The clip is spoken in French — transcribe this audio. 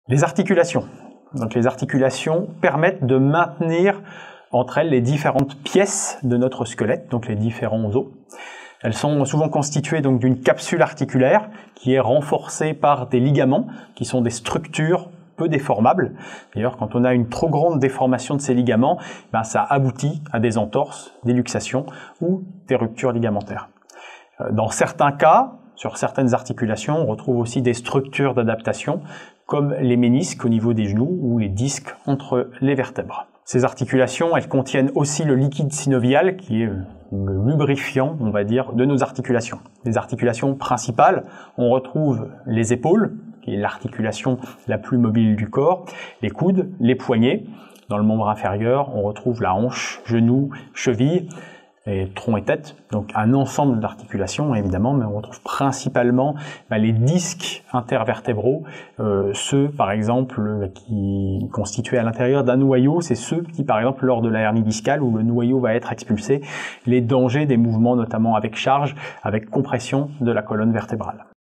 Les articulations. Donc les articulations permettent de maintenir entre elles les différentes pièces de notre squelette, donc les différents os. Elles sont souvent constituées donc d'une capsule articulaire qui est renforcée par des ligaments qui sont des structures peu déformables. D'ailleurs, quand on a une trop grande déformation de ces ligaments, ça aboutit à des entorses, des luxations ou des ruptures ligamentaires. Dans certains cas, sur certaines articulations, on retrouve aussi des structures d'adaptation comme les ménisques au niveau des genoux ou les disques entre les vertèbres. Ces articulations, elles contiennent aussi le liquide synovial qui est le lubrifiant, on va dire, de nos articulations. Les articulations principales, on retrouve les épaules, qui est l'articulation la plus mobile du corps, les coudes, les poignets. Dans le membre inférieur, on retrouve la hanche, genou, cheville, et tronc et tête, donc un ensemble d'articulations évidemment, mais on retrouve principalement les disques intervertébraux, ceux par exemple qui constitués à l'intérieur d'un noyau, c'est ceux qui par exemple lors de la hernie discale où le noyau va être expulsé, les dangers des mouvements notamment avec charge, avec compression de la colonne vertébrale.